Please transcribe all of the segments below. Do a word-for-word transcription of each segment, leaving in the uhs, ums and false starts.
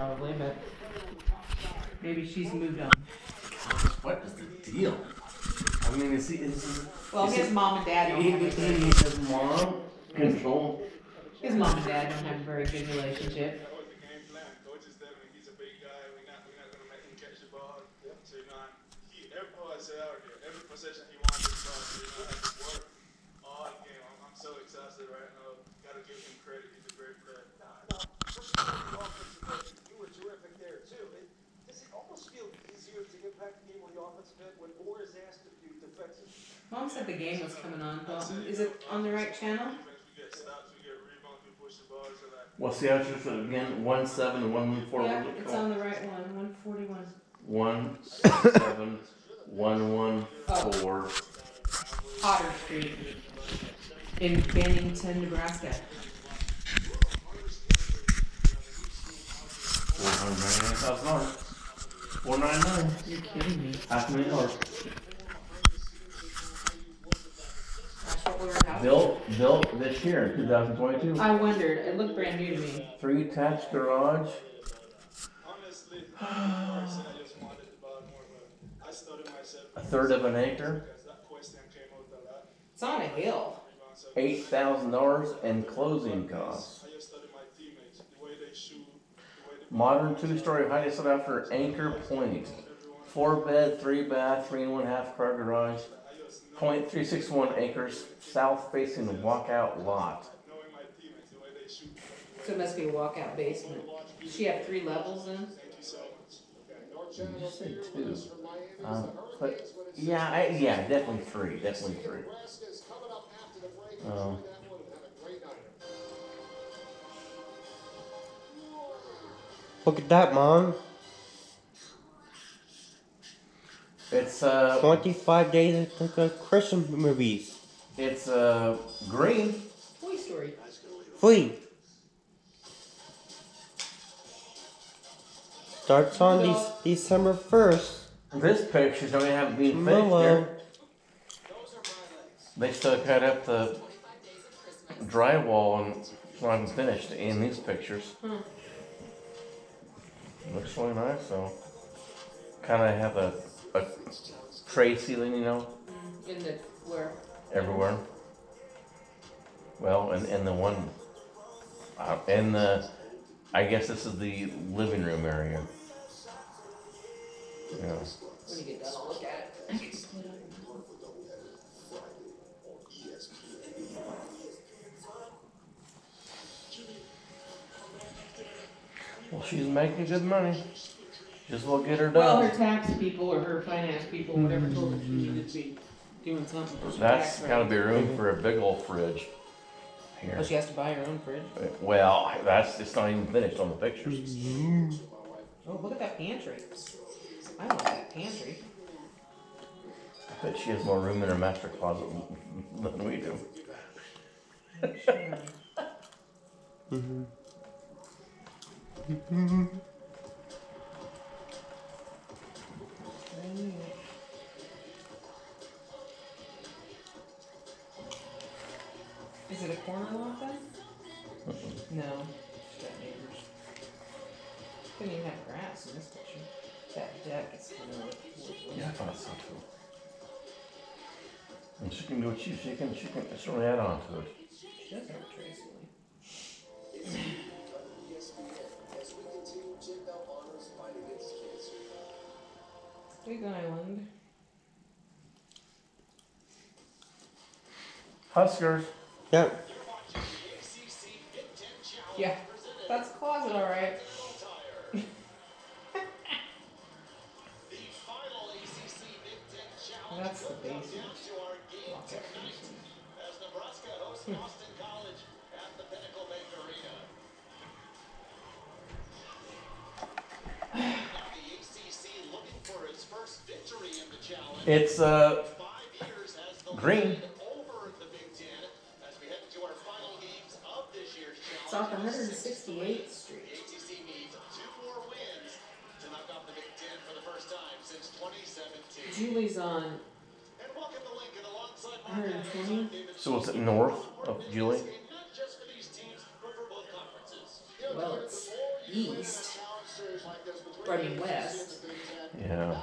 probably, but maybe she's moved on. What is the deal? I mean, is he? Is he well, is his he, mom and dad don't he, have a he, good. His mom control. His mom and dad don't have a very good relationship. Mom said the game was coming on. Dalton. Is it on the right channel? What's the address again? One seven one four. Yeah, it's on the right one. One forty one. One seven one one four. Potter Street in Bennington, Nebraska. Four hundred ninety-nine thousand dollars. Four nine nine. You're kidding me. Half a million dollars. That's what we were having. Built, built this year, two thousand twenty-two. I wondered. It looked brand new to me. Three attached garage. A third of an acre. It's on a hill. Eight thousand dollars and closing costs. Modern two-story, highly sought after Anchor Point. Four bed, three bath, three and one half car garage. point three six one acres, south facing walkout lot. So it must be a walkout basement. Does she have three levels then? Did you say two? Um, but yeah, I, yeah, definitely three, definitely three. Um, Look at that, Mom. it's uh, twenty-five days of like Christmas movies. it's uh, green. Toy Story. Free. Starts on de- December first. This picture's only haven't been finished Hello. there. They still cut up the drywall and it's not even finished in these pictures. Hmm. Looks really nice though. Kind of have a, a tray ceiling, you know, Mm, in the where? everywhere. Well, and, and the one, uh, and the, I guess this is the living room area. You know. When you get done, I'll look at it. Well, she's making good money. Just will get her done. Well, her tax people or her finance people, whatever, told her she needed to be doing something for her That's tax gotta rate. be room for a big old fridge. Here. Oh, she has to buy her own fridge. Well, that's it's not even finished on the pictures. Oh, look at that pantry. I want that pantry. I bet she has more room in her master closet than we do. Sure. Mm-hmm. Is it a corner lot then? No. She's got neighbors. Couldn't even have grass in this picture. That deck is kind of like Yeah, I thought so too. And she can do what she she can she can certainly add on to it. She does have a tray ceiling. Big Island. Huskers. Yep. Yeah, that's a closet, all right. That's the basement. Lock up basement. Hmm. It's uh green. It's off one hundred sixty-eighth Street. Julie's on one hundred twenty. So it's north of Julie. Well, it's east. Or, I mean, West. Yeah.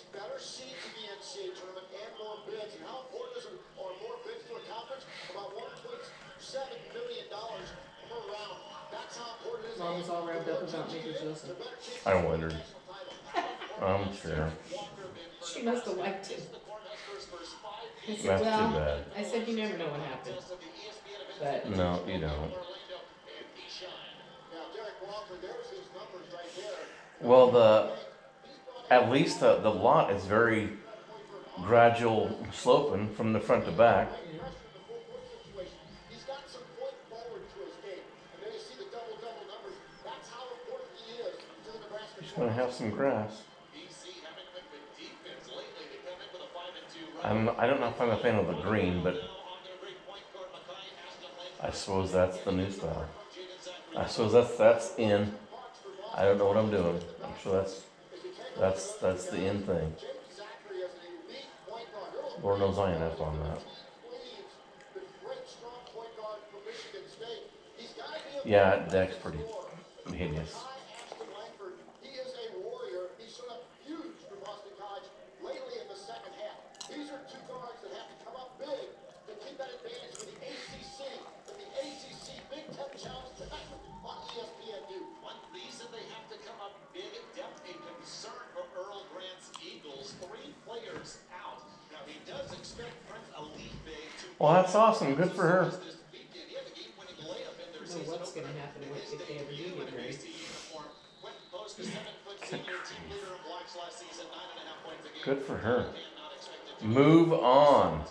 Mom was all wrapped up about Major Joseph. I wondered. I'm sure. She must have liked it. I said, That's too well, bad. I said, you never know what happened. But No, you don't. Well, the at least the, the lot is very gradual sloping from the front to back. He's gonna have some grass. I don't know, I don't know if I'm a fan of the green, but I suppose that's the new style. I suppose that's that's in. I don't know what I'm doing. I'm sure that's that's that's the in thing. Lord knows I ain't up on that. Yeah, Deck's pretty hideous. Well, that's awesome. Good for her. I don't know what's going to happen if they ever do get ready. Good for her. Move on.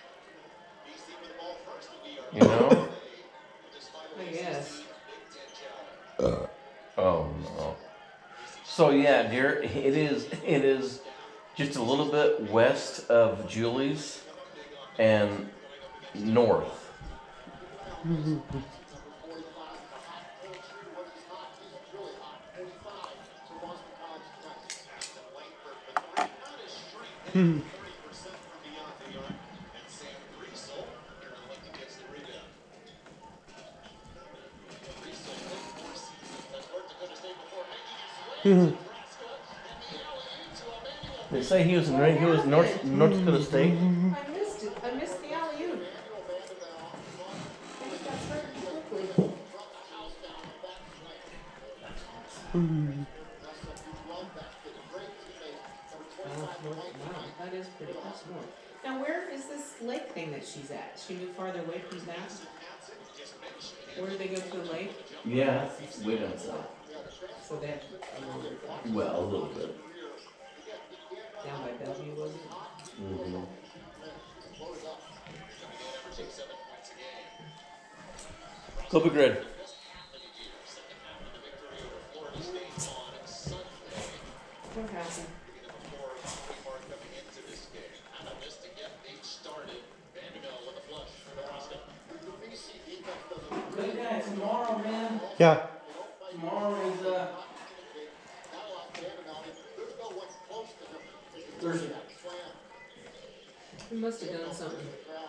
You know? I guess. Uh, oh no. So yeah, dear, it is it is just a little bit west of Julie's and north. They say he was in he was North North Dakota State. I missed it. I missed the alley-oop. I just got started quickly. Oh, wow, that is pretty. That's north. Now, where is this lake thing that she's at? She moved farther away from that? Where did they go to the lake? Yeah, it's way down south. So they have a little bit back. Well, a little bit. Down by Bellevue, was it? Mm-hmm. Go Big Red. What happened? Good guy, tomorrow, man. Yeah. Tomorrow is uh Thursday. We must have done something.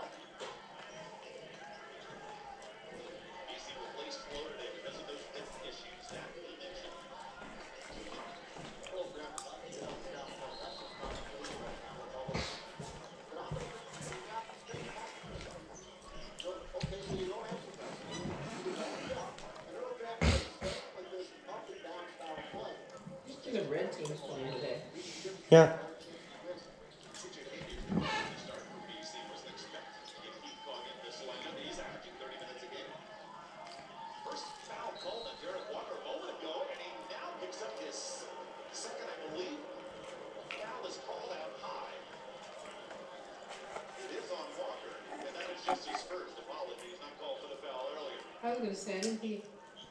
The red team's playing today. Yeah. I was going to say, I didn't think.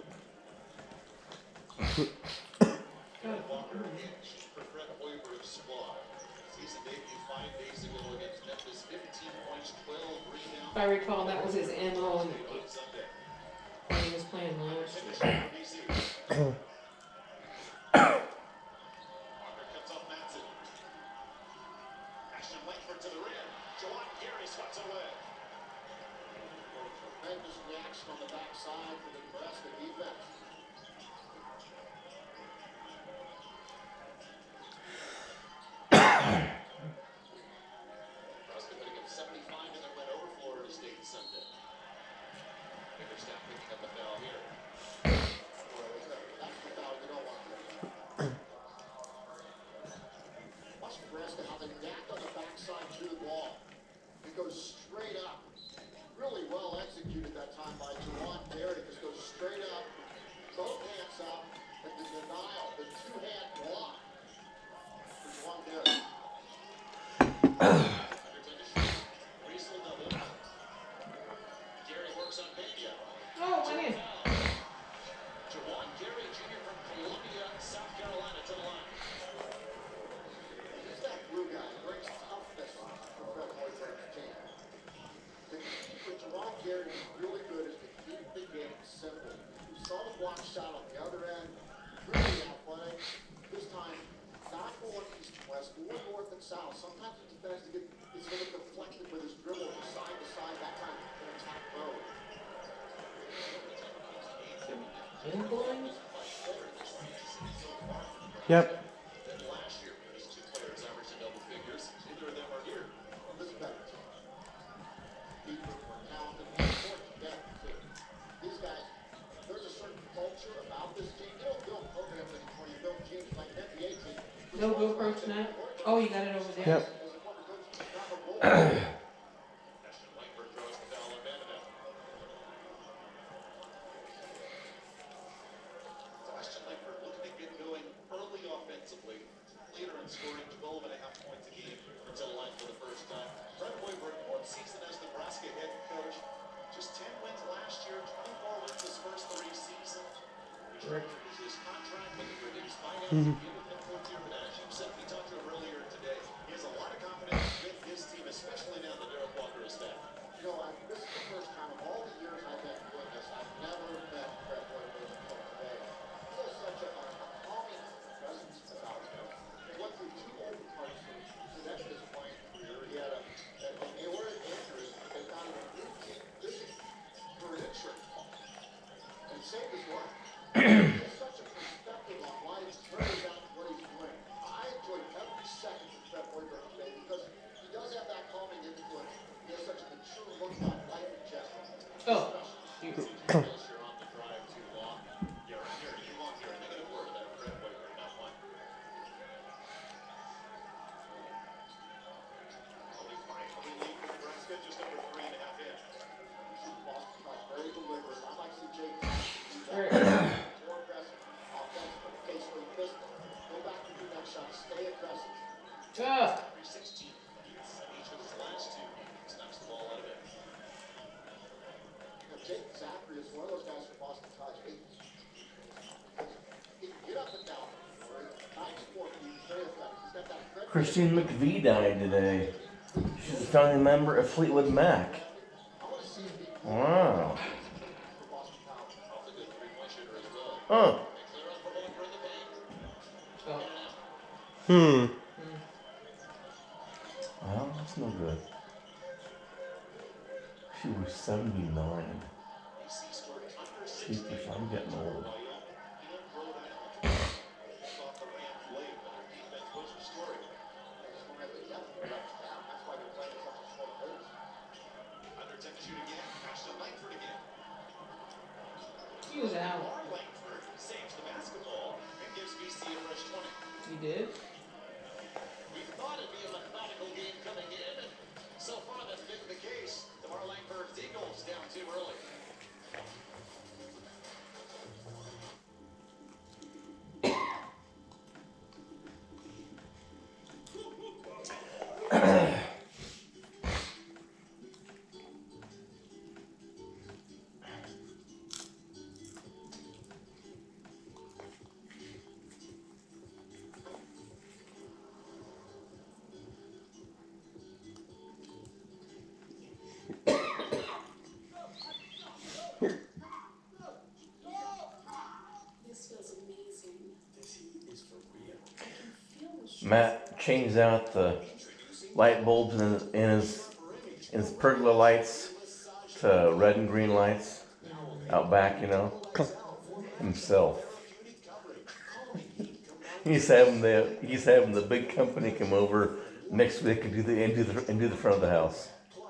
If I recall, that was his M O when he was playing last year. Oh, it went in. Wind blowing? Yep. No GoPro tonight? Oh, you got it over there? Yep. Mm-hmm. Oh, shoot. Alright. Ah! Christine McVie died today. She's a founding member of Fleetwood Mac. Wow. Huh. Oh. Hmm. Well, that's no good. She was seventy-nine. Jesus, I'm getting old. He was out. You did? Matt changed out the light bulbs in his, in his, in his pergola lights to red and green lights out back, you know, himself. He's having the he's having the big company come over next week and do the and do the and do the front of the house.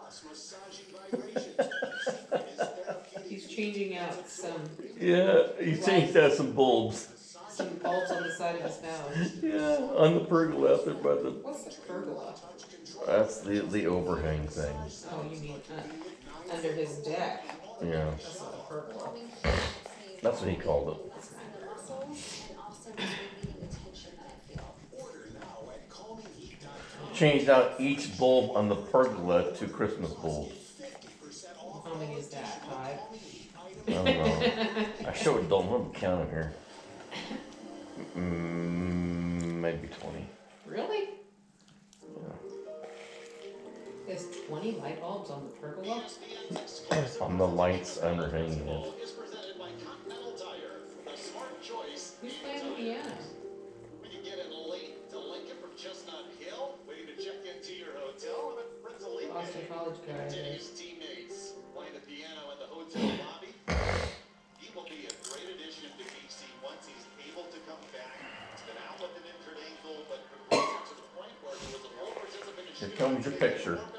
He's changing out some Yeah, he changed out some bulbs. some bulbs on the side of his house. Yeah, on the pergola out there by the. What's the pergola? That's the the overhang thing. Oh, you mean uh, under his deck? Yeah, That's not a pergola. that's what he called it. That's not. changed out each bulb on the pergola to Christmas bulbs. How many is that? Five? I don't know. I sure don't remember counting here. Mm, maybe twenty. Really? Yeah. There's twenty light bulbs on the pergola? On the lights underhanging it. Who's playing the piano? When you get in late to Lincoln from Chestnut Hill, waiting to check into your hotel, and a friends of Lincoln. Boston College guy. I Continue guess. his teammates playing the piano in the hotel lobby. He will be a great addition to B C once he's able to come back. He's been out with an injured ankle, but progressing to the point where he was a full participant in Here comes your picture.